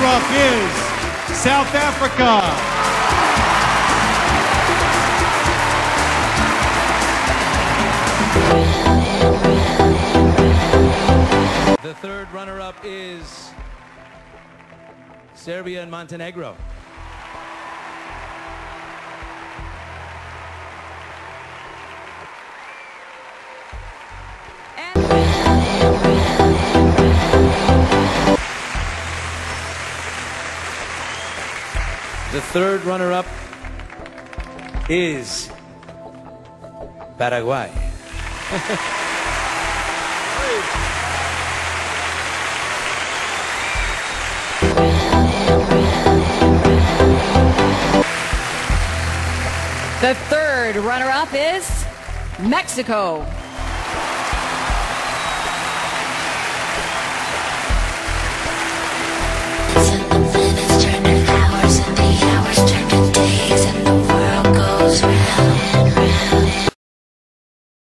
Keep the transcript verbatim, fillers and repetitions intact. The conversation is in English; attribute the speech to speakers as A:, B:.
A: runner-up is South Africa.
B: The third runner-up is Serbia and Montenegro. The third runner-up is Paraguay.
C: The third runner-up is Mexico.